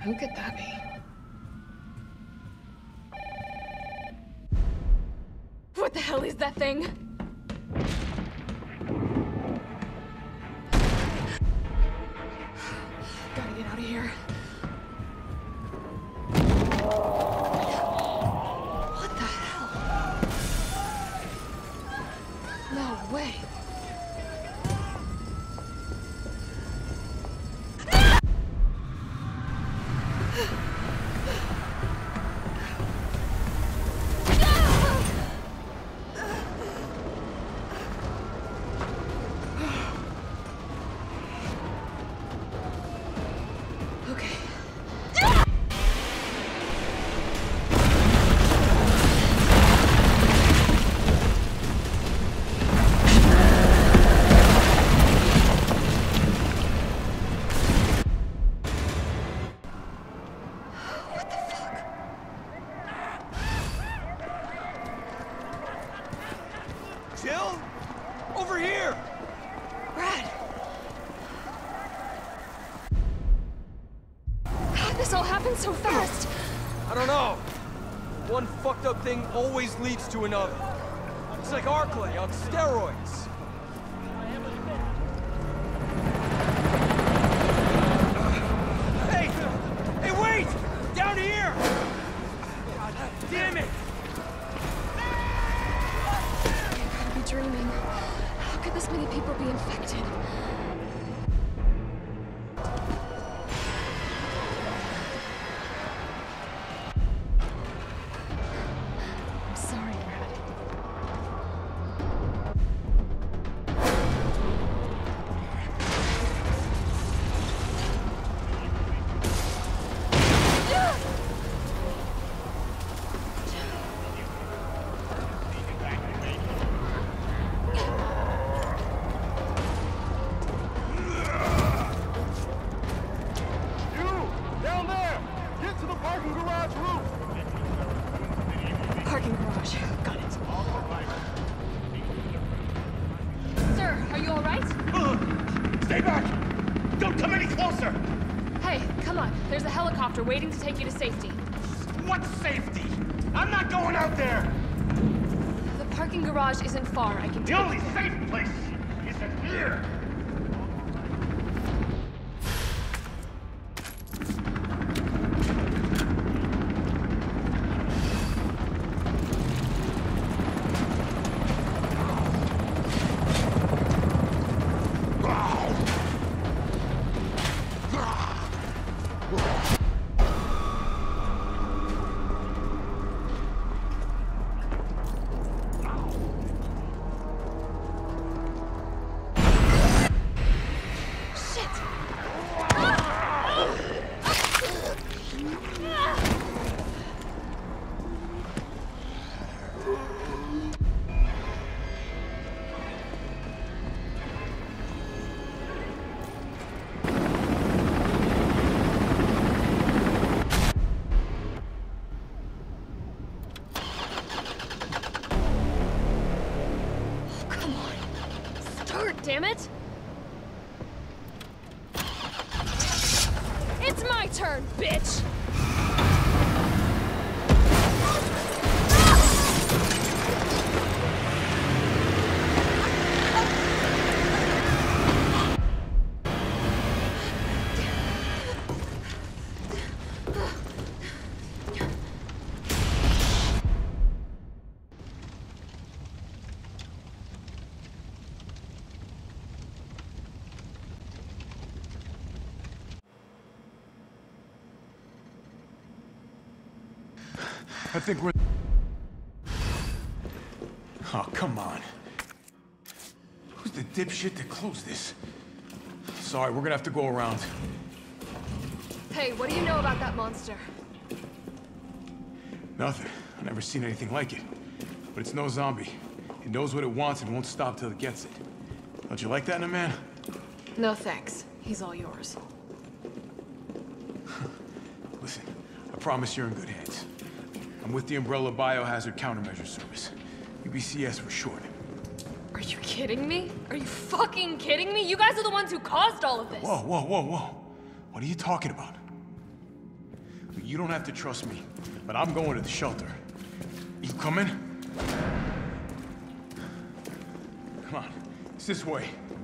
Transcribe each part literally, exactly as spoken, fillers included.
Who could that be? What the hell is that thing? Gotta get out of here. What the hell? No way. Jill? Over here! Brad! How'd this all happen so fast? I don't know. One fucked up thing always leads to another. It's like Arclay on steroids. Hey! Hey, wait! Down here! God damn it! Dreaming. How could this many people be infected? I'm sorry, Brad. Parking garage. Got it. Sir, are you all right? Uh, stay back! Don't come any closer! Hey, come on. There's a helicopter waiting to take you to safety. What safety? I'm not going out there! The parking garage isn't far. I can The take only you there. safe place is in here! Damn it! It's my turn, bitch! I think we're... Oh, come on. Who's the dipshit that closed this? Sorry, we're gonna have to go around. Hey, what do you know about that monster? Nothing. I've never seen anything like it. But it's no zombie. It knows what it wants and won't stop till it gets it. Don't you like that in a man? No thanks. He's all yours. Listen, I promise you're in good hands. I'm with the Umbrella Biohazard Countermeasure Service. U B C S for short. Are you kidding me? Are you fucking kidding me? You guys are the ones who caused all of this! Whoa, whoa, whoa, whoa. What are you talking about? You don't have to trust me, but I'm going to the shelter. You coming? Come on, it's this way.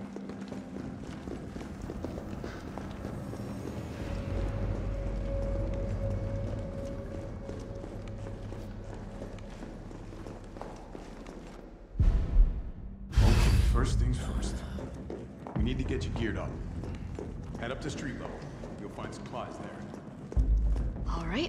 Okay, first things first. We need to get you geared up. Head up to street level. You'll find supplies there. All right.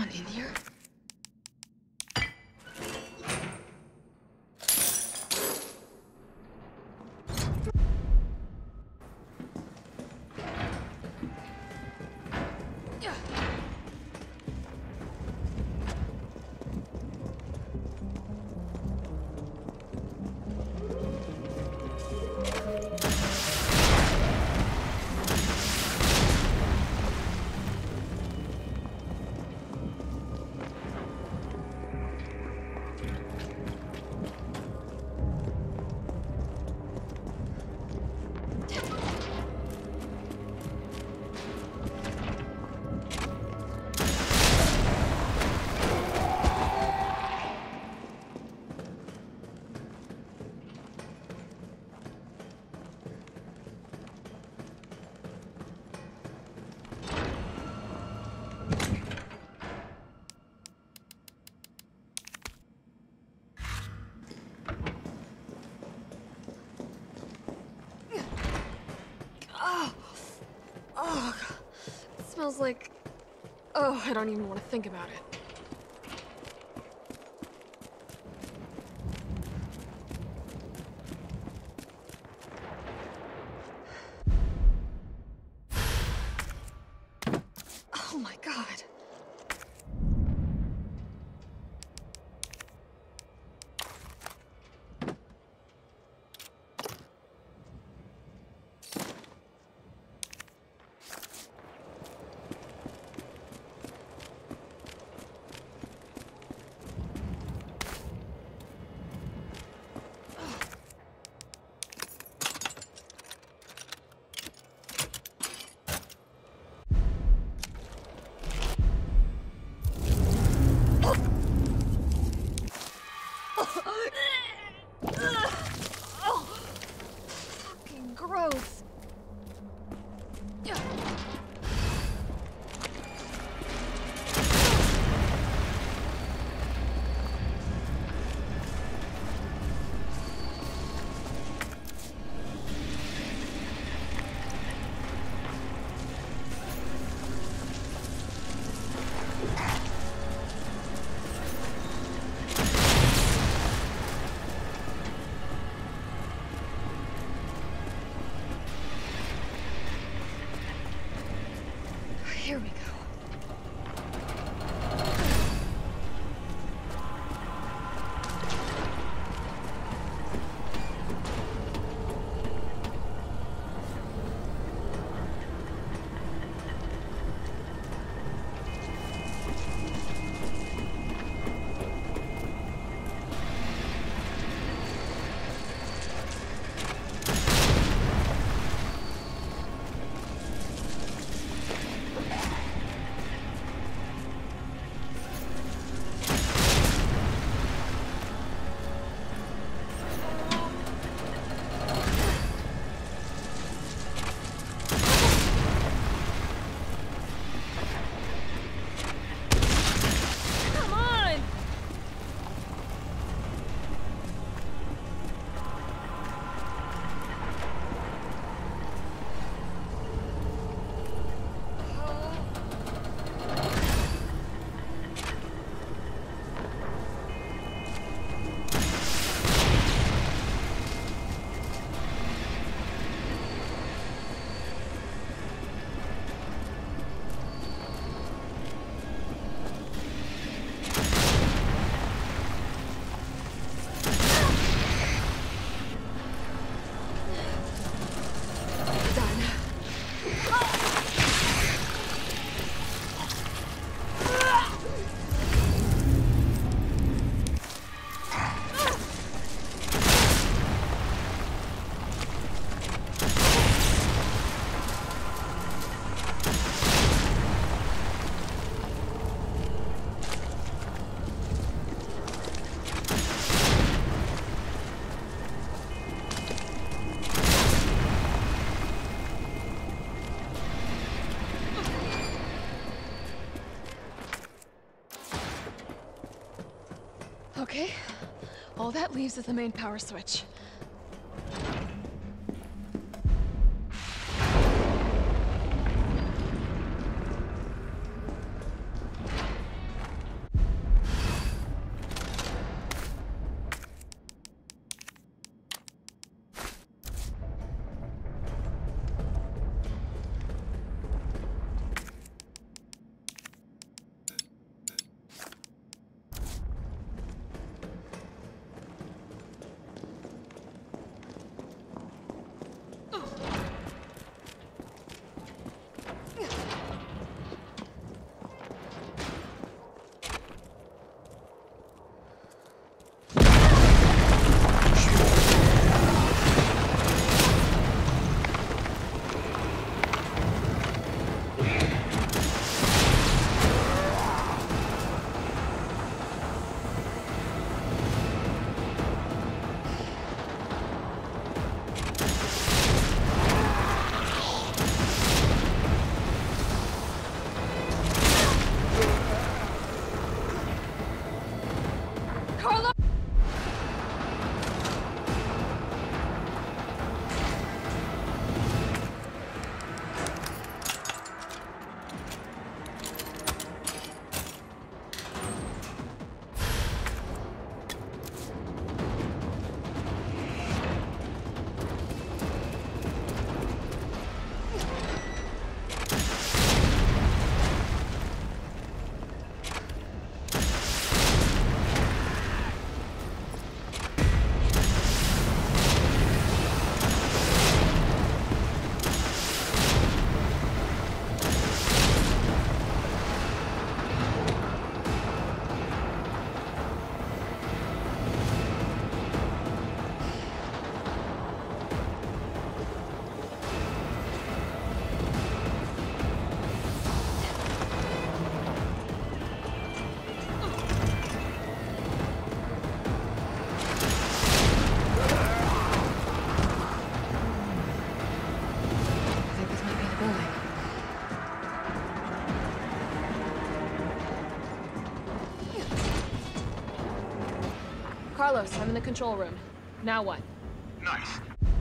anyone in here? Smells like... Oh, I don't even want to think about it. Oh my god. Gross. Here we go. Okay, all that leaves is the main power switch. Carlos, I'm in the control room. Now what? Nice.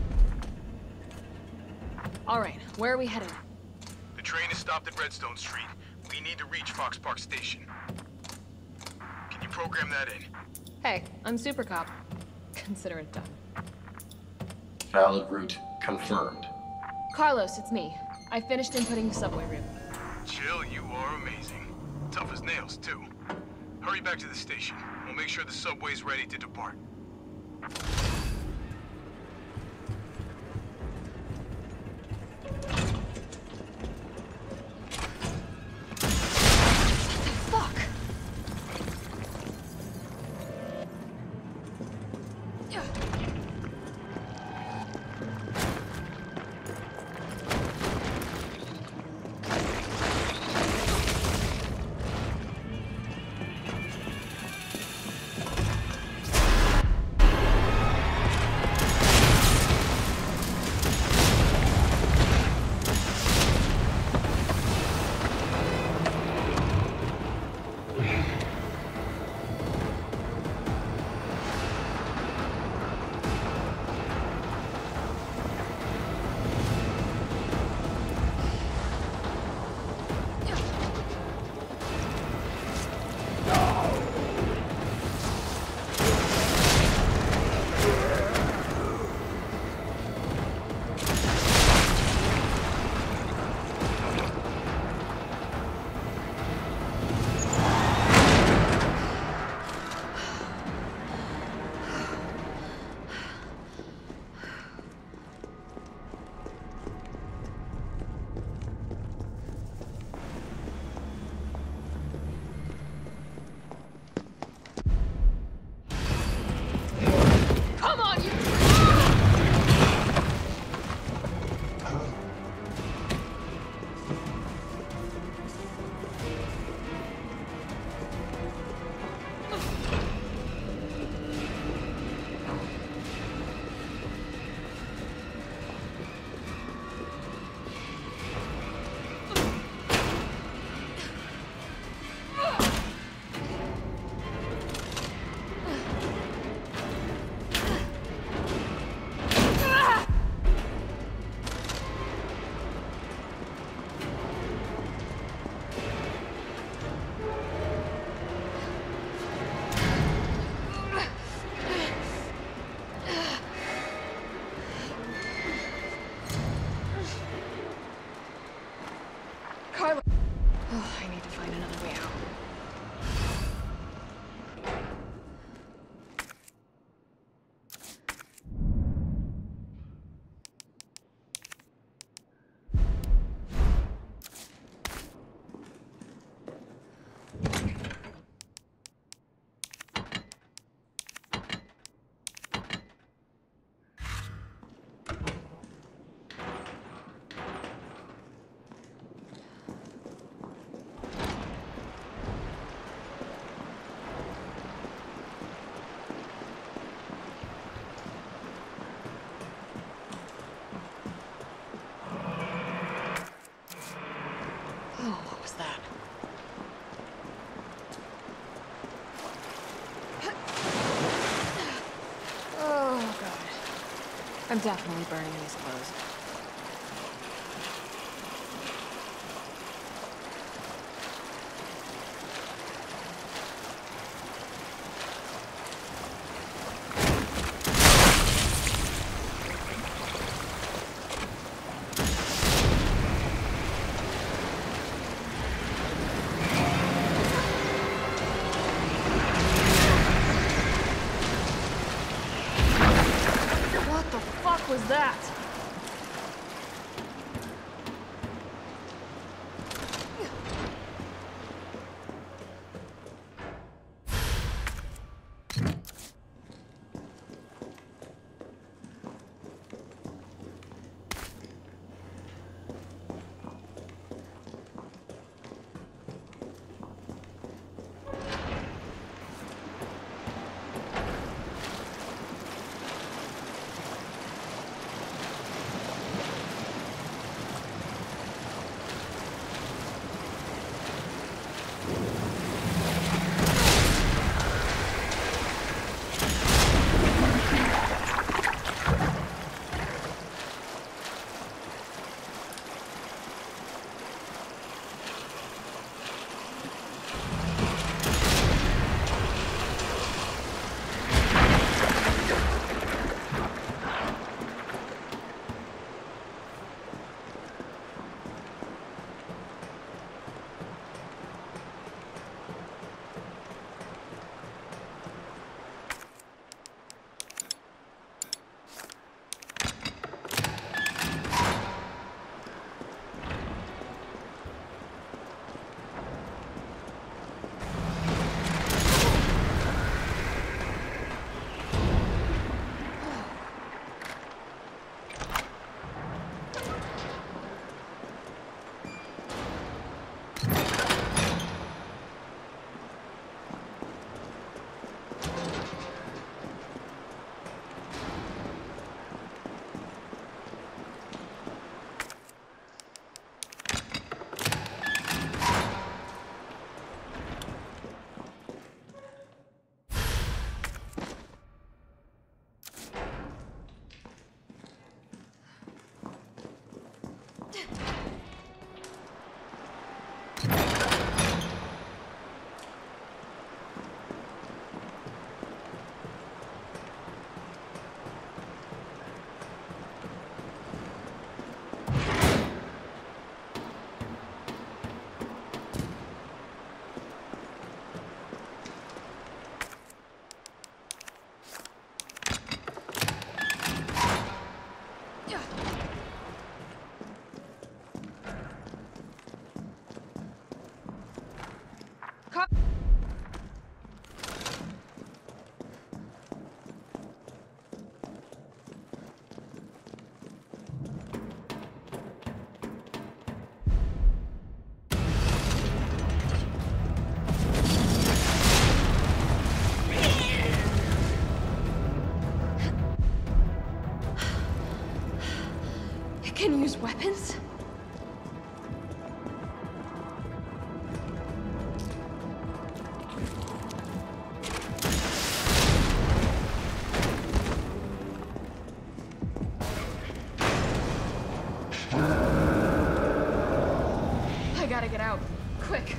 Alright, where are we headed? The train is stopped at Redstone Street. We need to reach Fox Park Station. Can you program that in? Hey, I'm Super Cop. Consider it done. Valid route confirmed. Carlos, it's me. I finished inputting the subway route. Chill, you are amazing. Tough as nails, too. Hurry back to the station. We'll make sure the subway's ready to depart. Fuck! I'm definitely burning these clothes. Was that? Weapons? I gotta get out. Quick.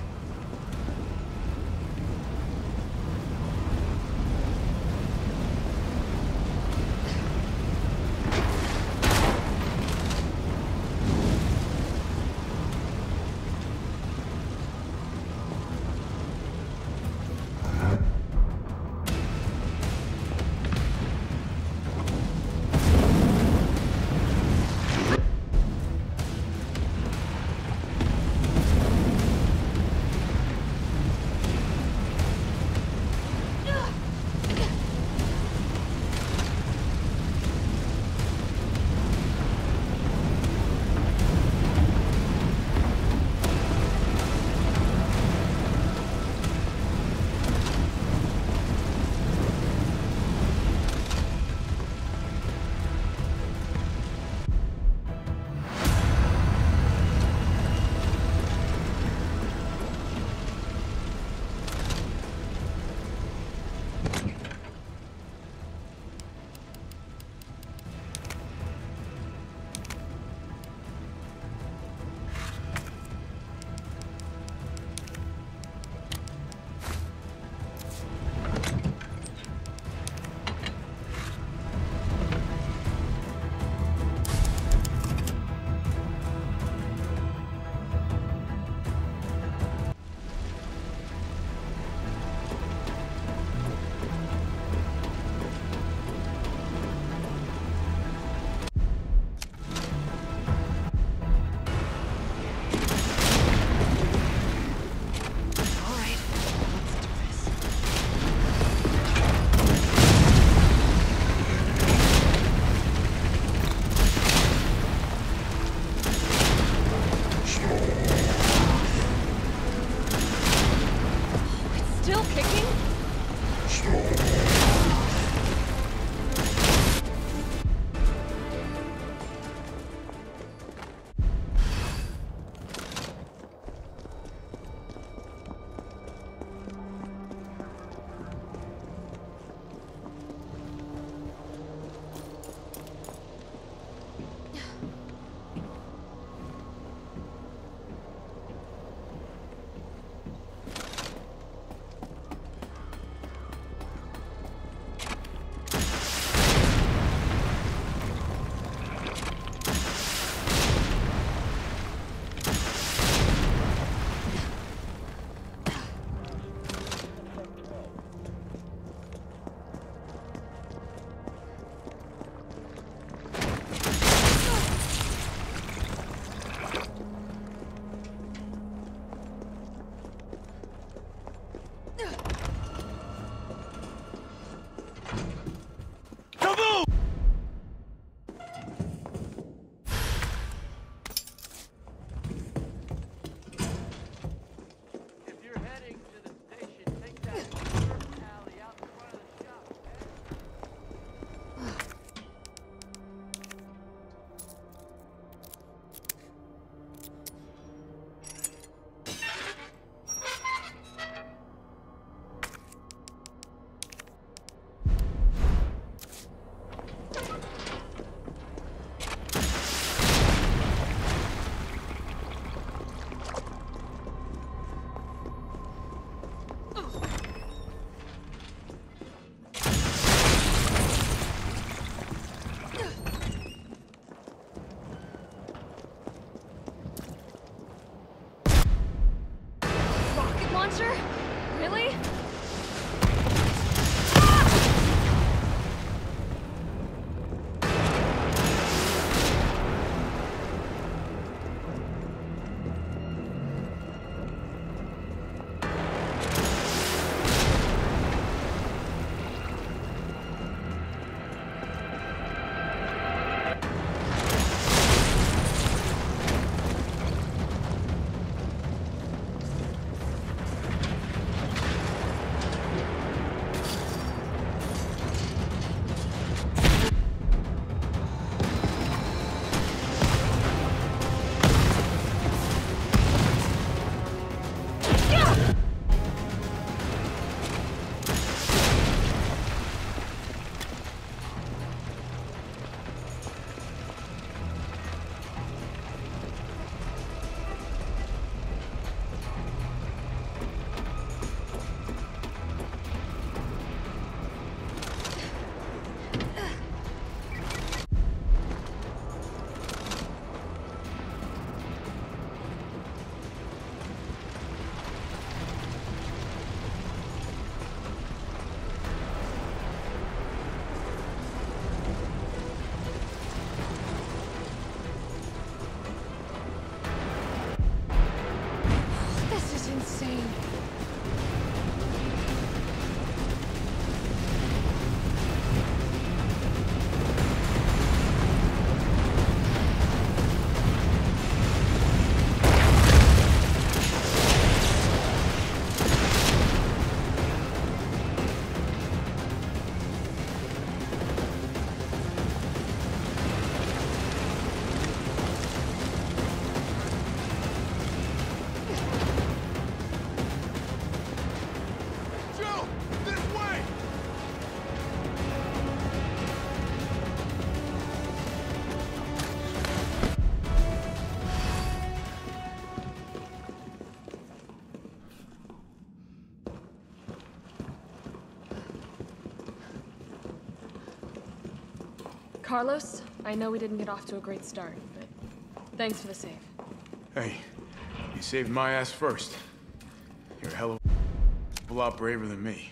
Carlos, I know we didn't get off to a great start, but thanks for the save. Hey, you saved my ass first. You're a hell of a lot braver than me.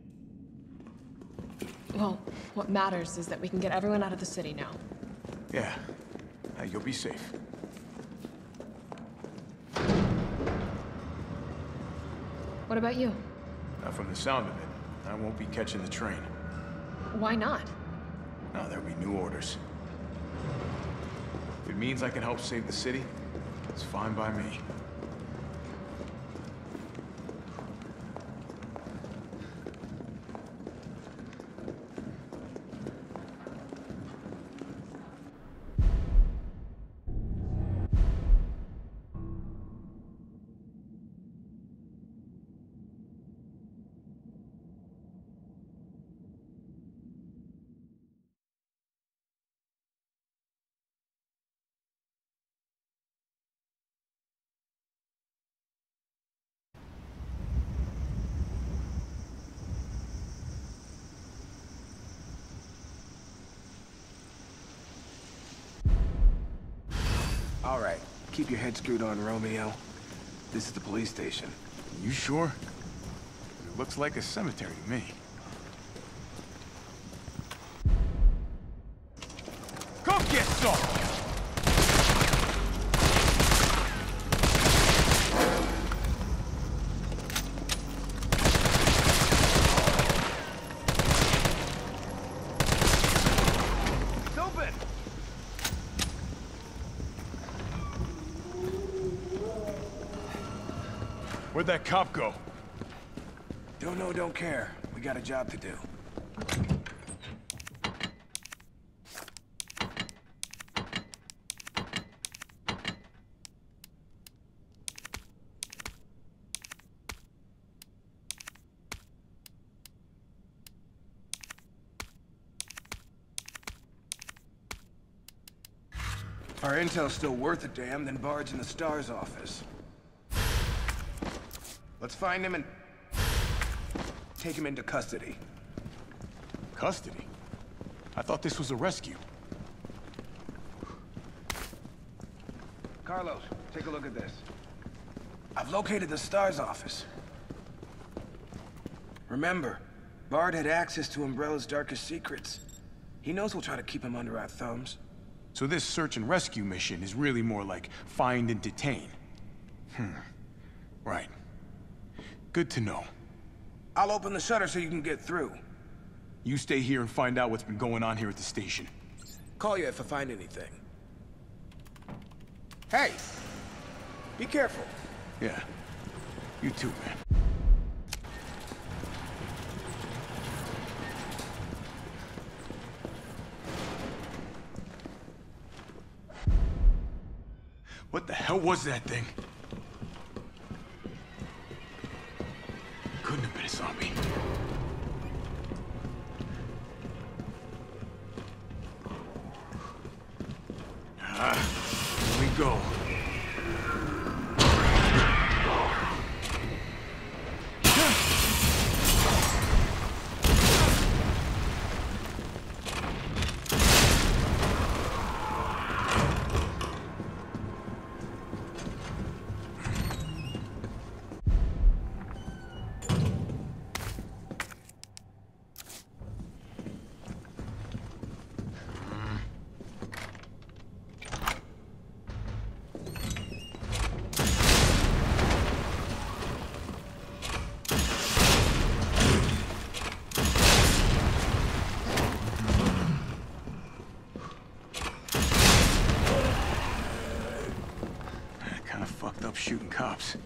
Well, what matters is that we can get everyone out of the city now. Yeah. Now, you'll be safe. What about you? Now, from the sound of it, I won't be catching the train. Why not? No, there'll be new orders. If it means I can help save the city, it's fine by me. All right, keep your head screwed on, Romeo. This is the police station. You sure? It looks like a cemetery to me. Go get some! It's open! Where'd that cop go? Don't know, don't care. We got a job to do. Our intel's still worth a damn, then Bard's in the STARS office. Let's find him and take him into custody. Custody? I thought this was a rescue. Carlos, take a look at this. I've located the STARS office. Remember, Bard had access to Umbrella's darkest secrets. He knows we'll try to keep him under our thumbs. So this search and rescue mission is really more like find and detain. Hmm. Right. Good to know. I'll open the shutter so you can get through. You stay here and find out what's been going on here at the station. Call you if I find anything. Hey! Be careful. Yeah. You too, man. What the hell was that thing? Couldn't have been a zombie. Ah, here we go. Shooting cops.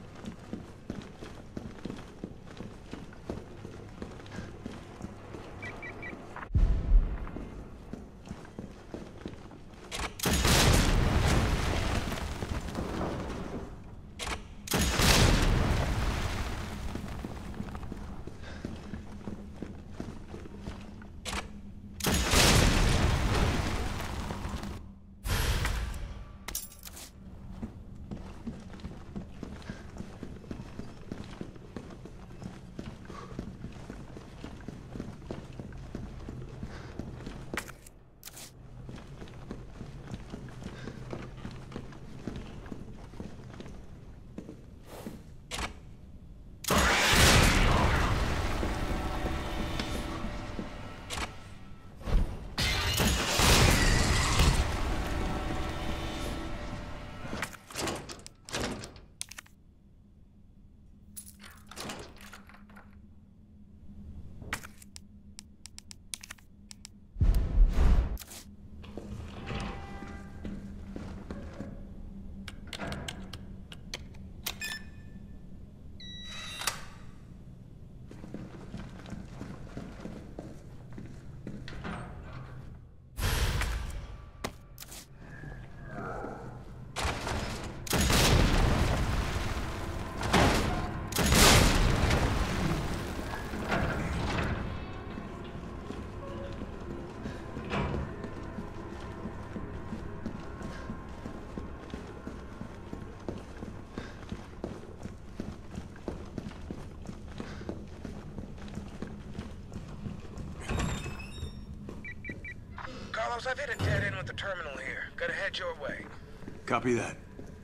Carlos, I've hit a dead end with the terminal here. Gotta head your way. Copy that.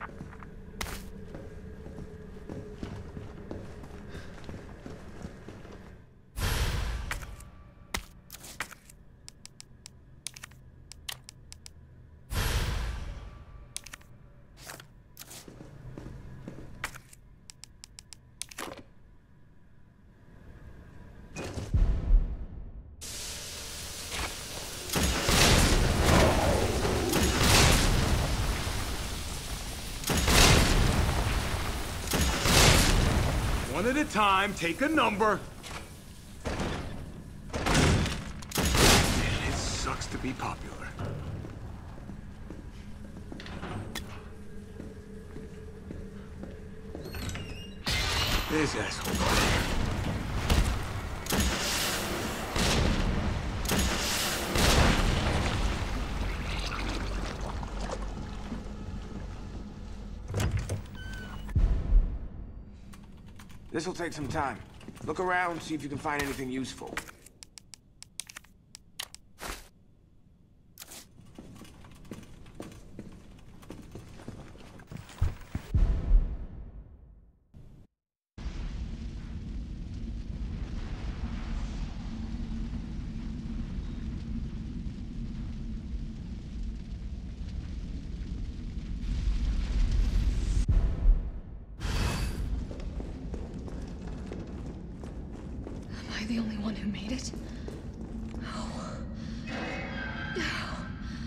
One at a time, take a number. Man, it sucks to be popular. This asshole. This'll take some time. Look around, see if you can find anything useful. Am I the only one who made it? Oh. Oh.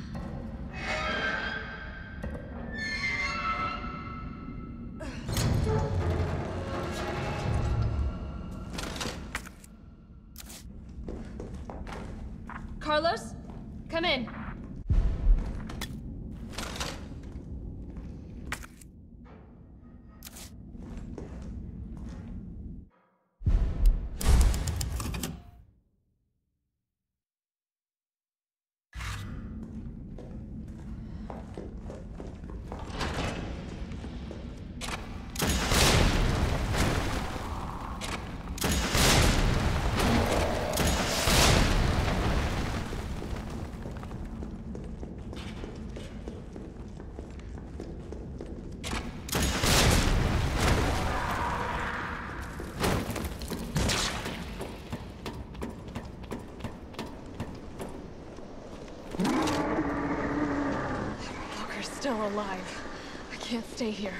Carlos, come in. Still alive. I can't stay here.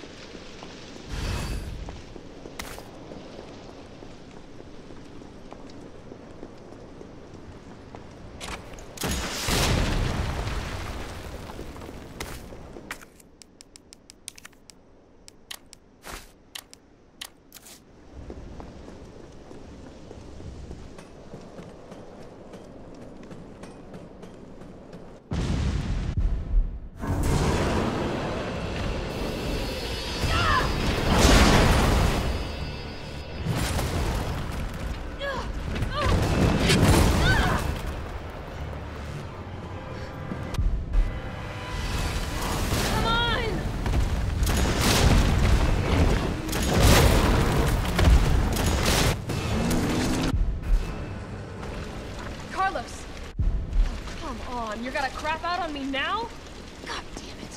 You're gonna crap out on me now? God damn it.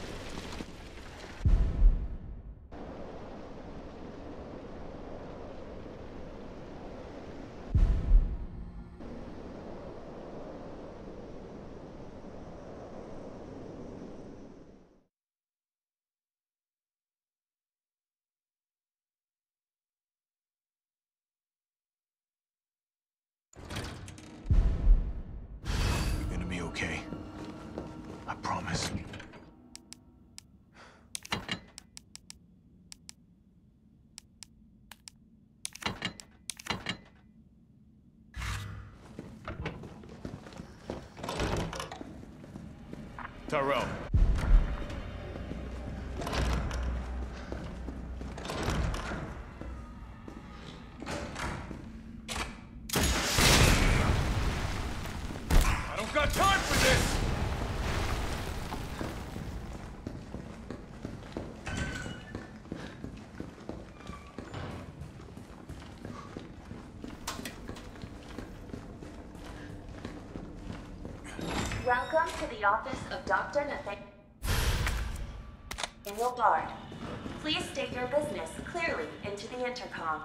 You're gonna be okay. I promise. Tyrell. I don't got time for this! Welcome to the office of Doctor Nathaniel Bard. Please state your business clearly into the intercom.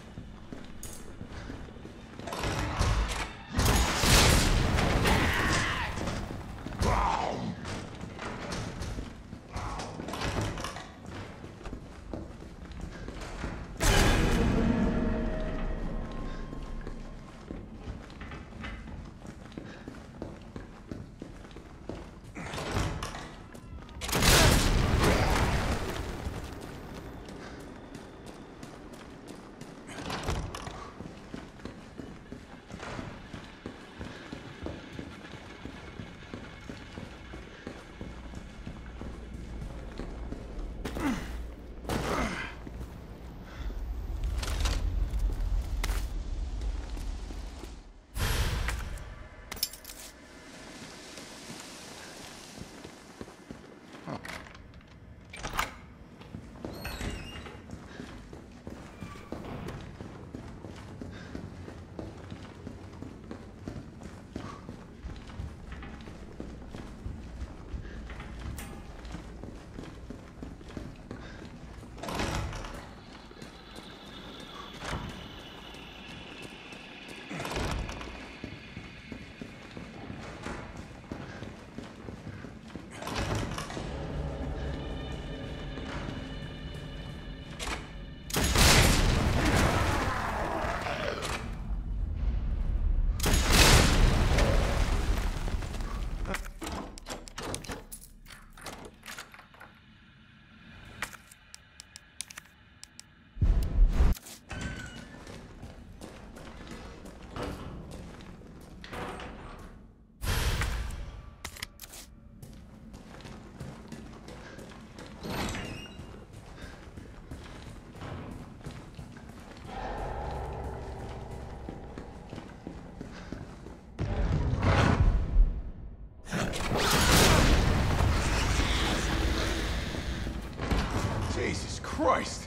Jesus Christ!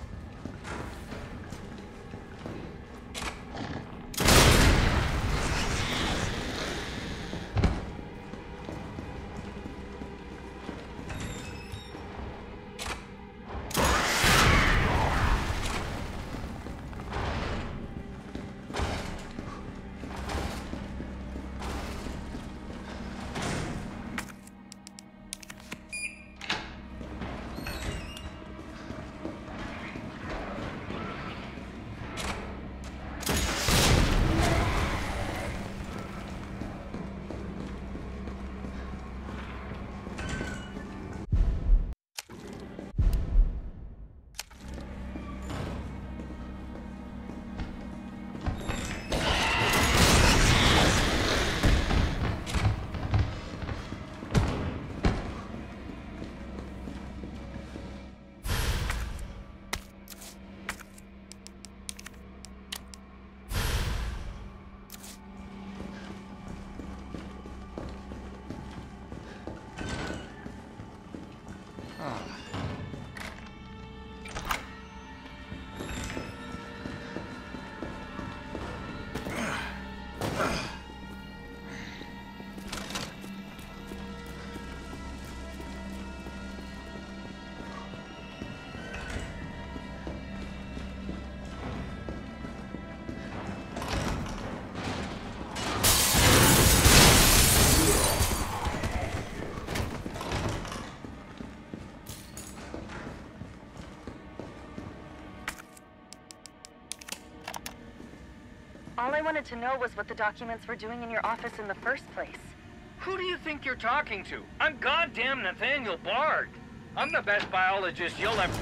All I wanted to know was what the documents were doing in your office in the first place. Who do you think you're talking to? I'm goddamn Nathaniel Bard. I'm the best biologist you'll ever...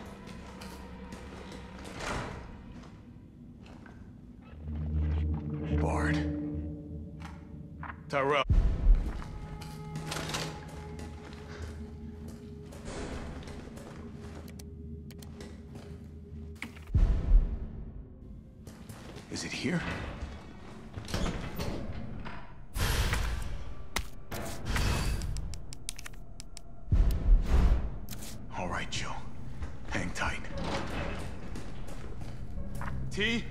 Bard. Tyrell. Is it here? All right, Joe. Hang tight. T?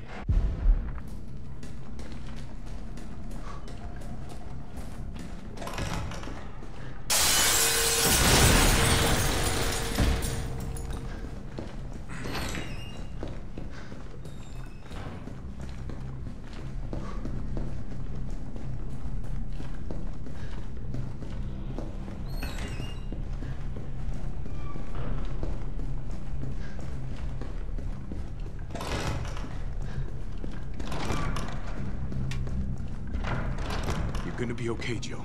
gonna be okay, Joe.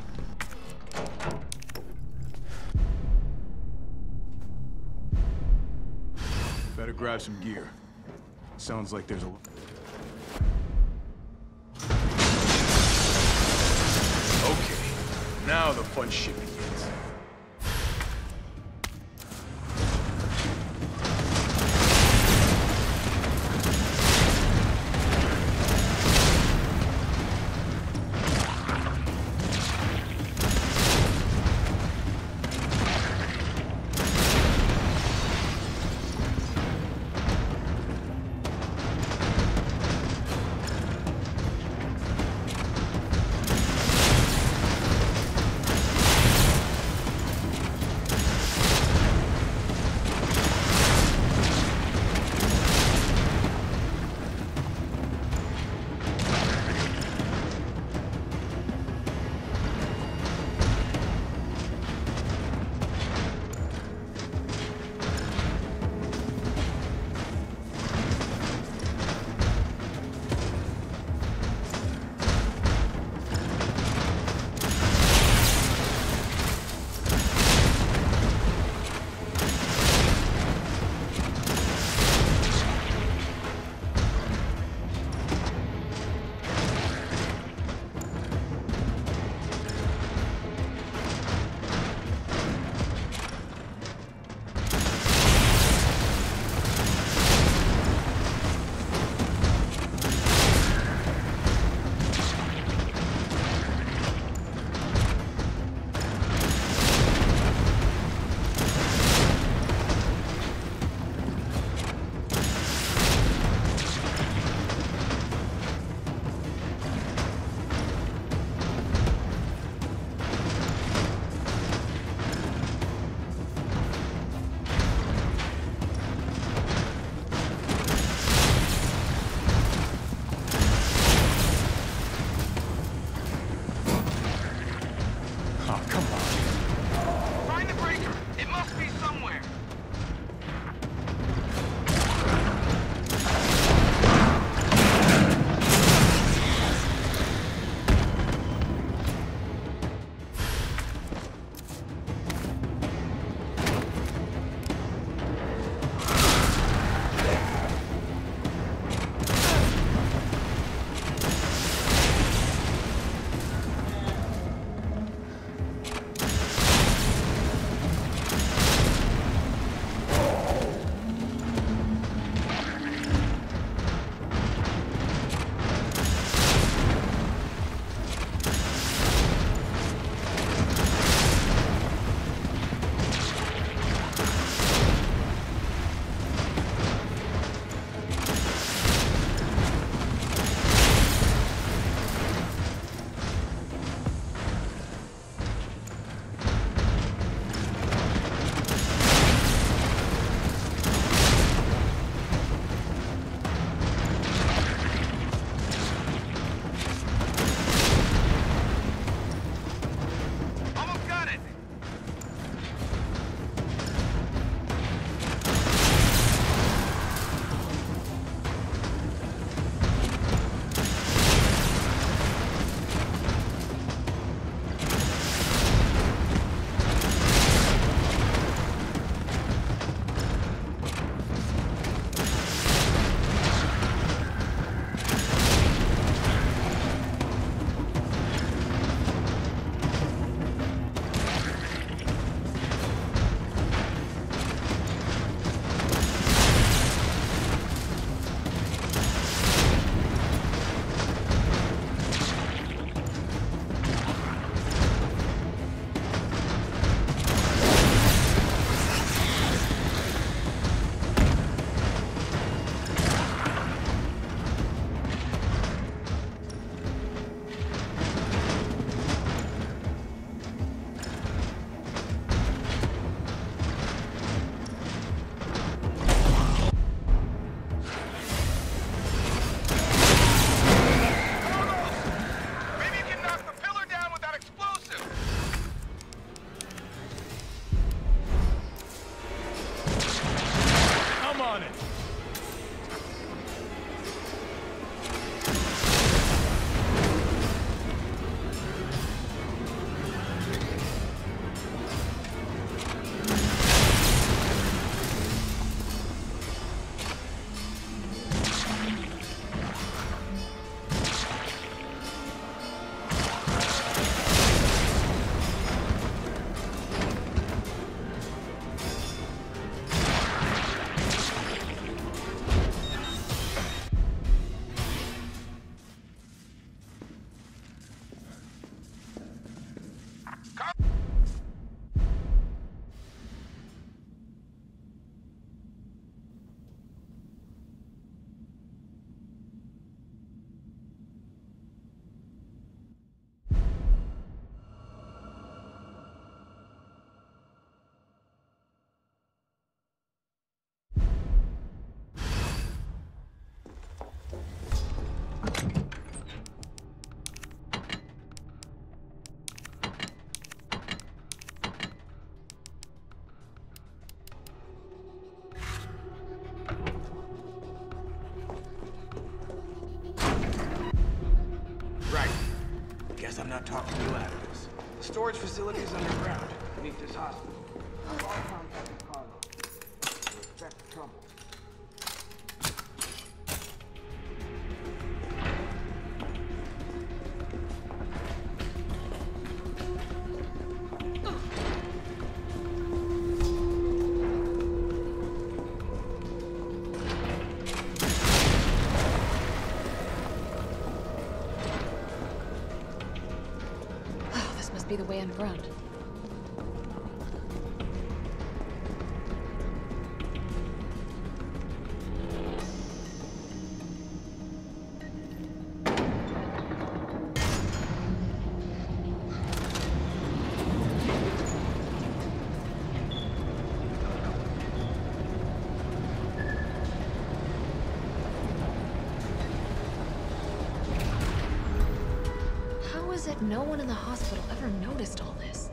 Better grab some gear. Sounds like there's a... Okay, now the fun shit begins. not talking you out of this. The storage facility is underground, beneath this hospital. I've all contacted Carlo. We expect trouble. Be the way underground. How is it no one in the hospital ever noticed all this?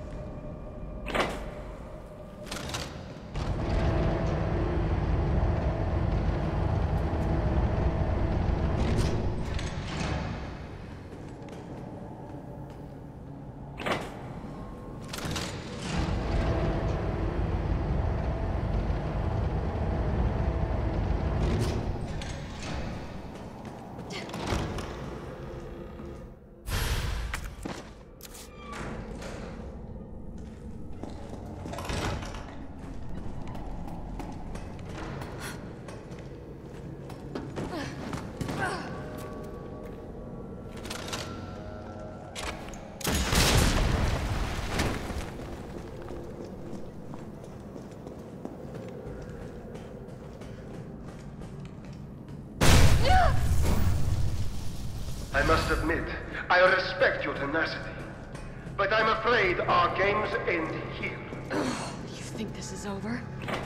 I must admit, I respect your tenacity, but I'm afraid our games end here. You think this is over?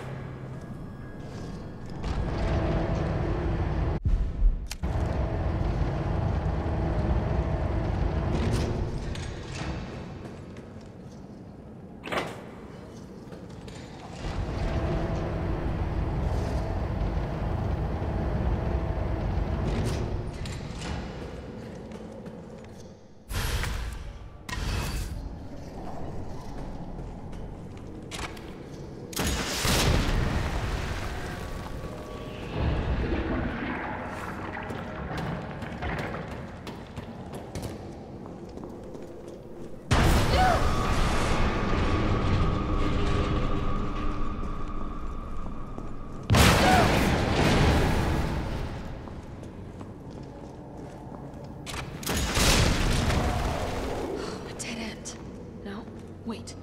Wait.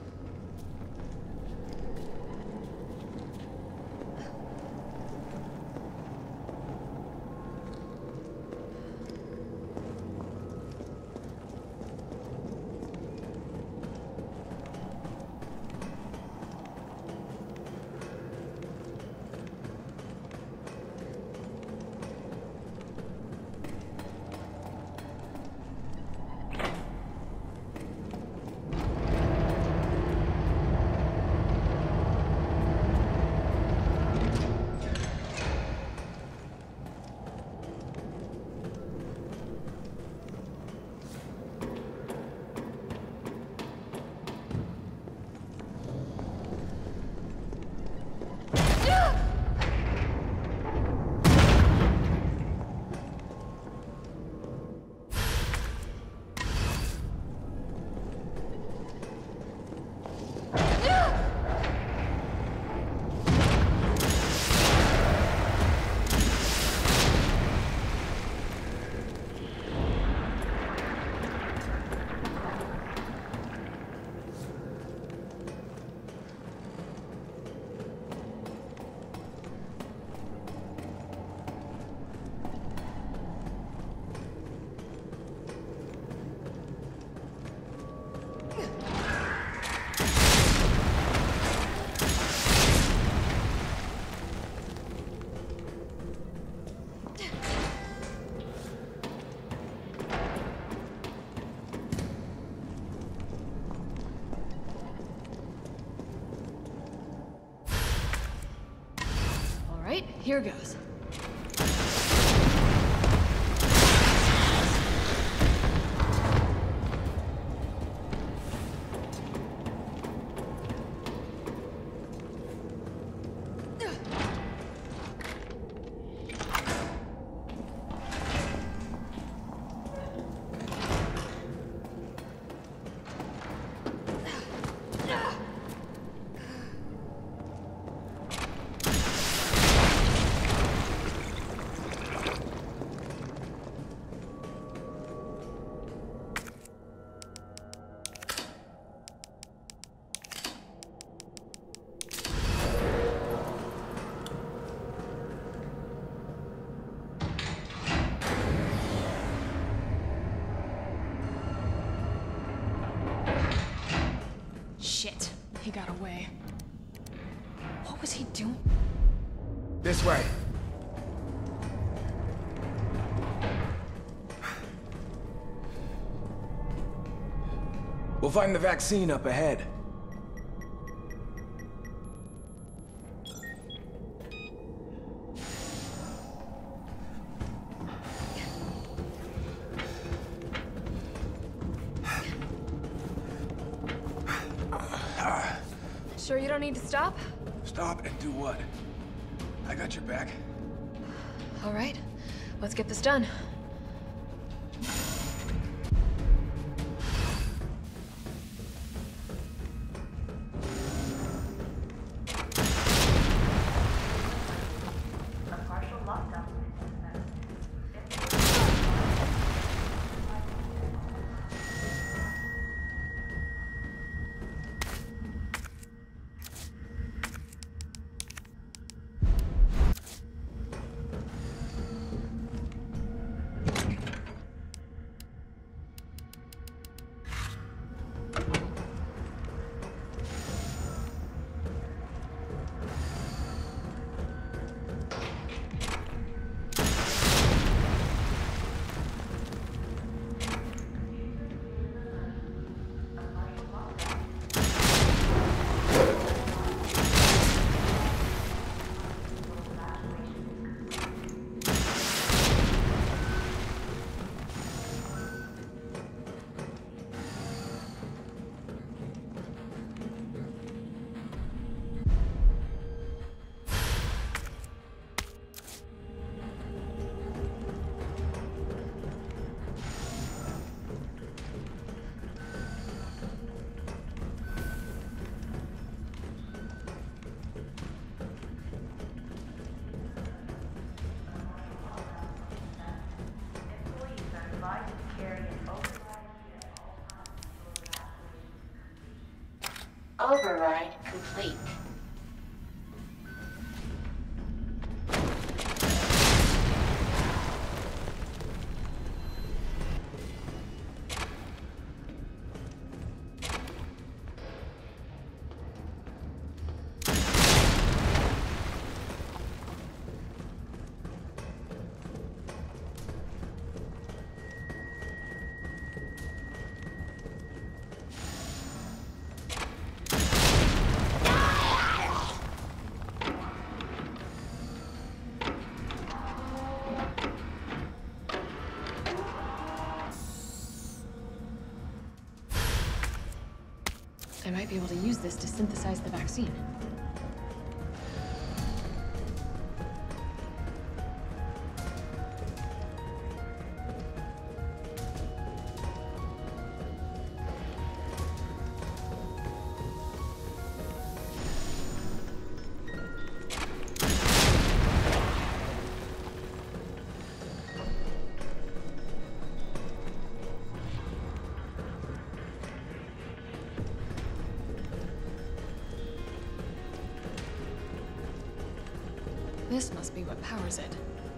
Right, here goes. way. What was he doing? This way. We'll find the vaccine up ahead. Sure you don't need to stop? Stop and do what? I got your back. All right, let's get this done. Override complete. I might be able to use this to synthesize the vaccine. This must be what powers it.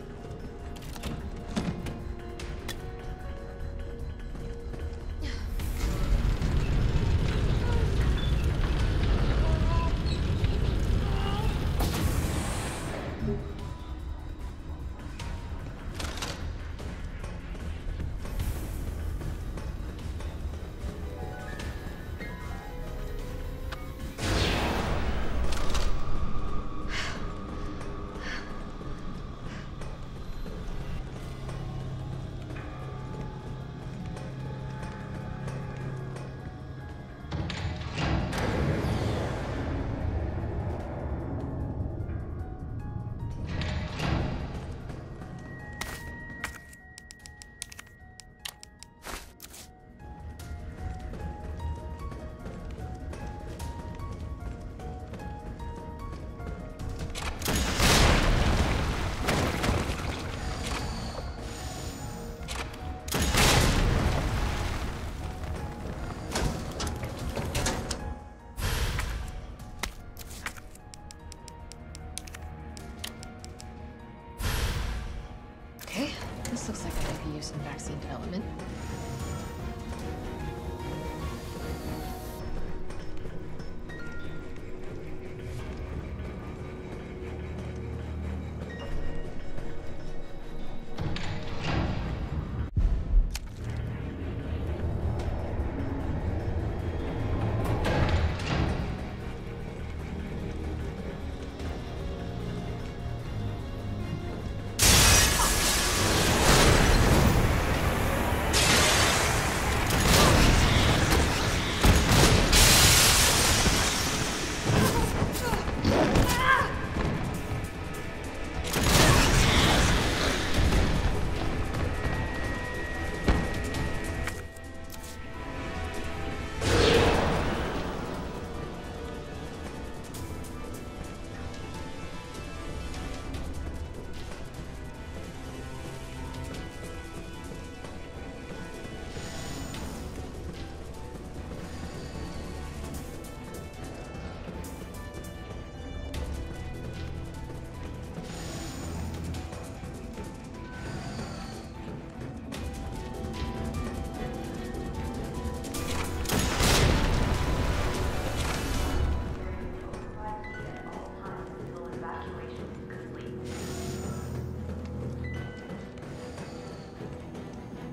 Okay, this looks like I could use some vaccine development.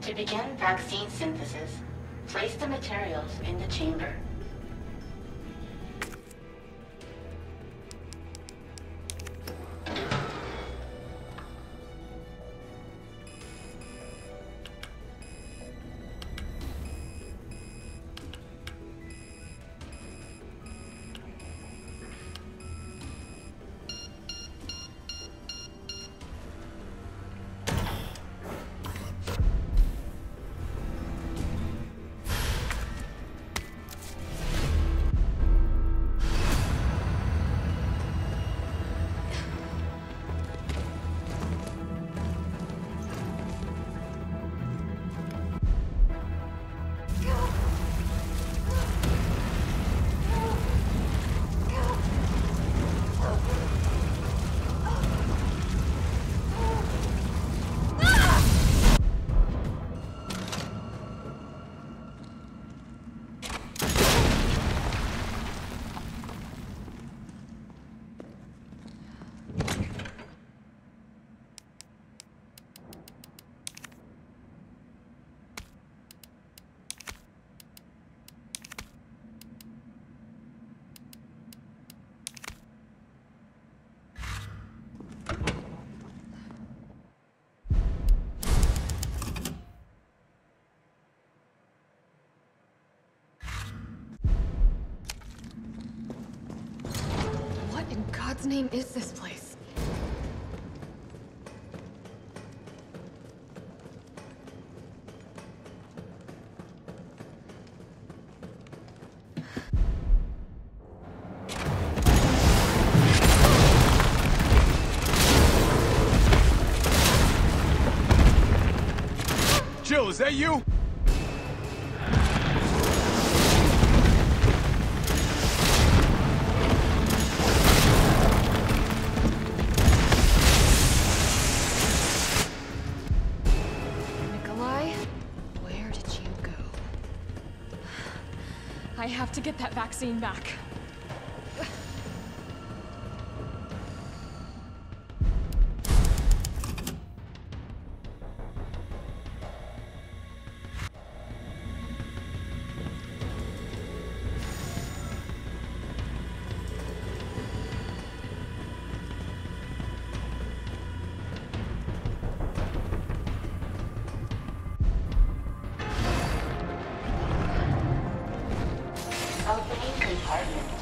To begin vaccine synthesis, place the materials in the chamber. God's name is this place? Jill, is that you? I have to get that vaccine back. Opening compartment.